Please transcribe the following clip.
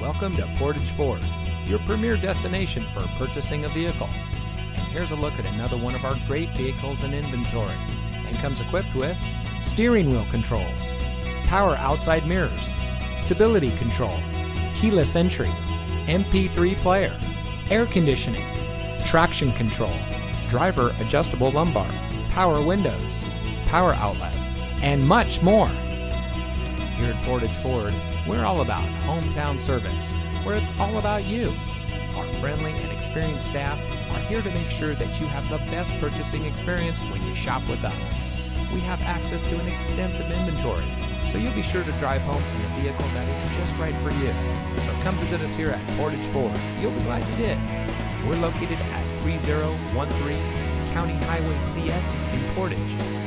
Welcome to Portage Ford, your premier destination for purchasing a vehicle. And here's a look at another one of our great vehicles in inventory, and comes equipped with steering wheel controls, power outside mirrors, stability control, keyless entry, MP3 player, air conditioning, traction control, driver adjustable lumbar, power windows, power outlet, and much more. Here at Portage Ford, we're all about hometown service, where it's all about you. Our friendly and experienced staff are here to make sure that you have the best purchasing experience when you shop with us. We have access to an extensive inventory, so you'll be sure to drive home in a vehicle that is just right for you. So come visit us here at Portage Ford. You'll be glad you did. We're located at 3013 County Highway CX in Portage.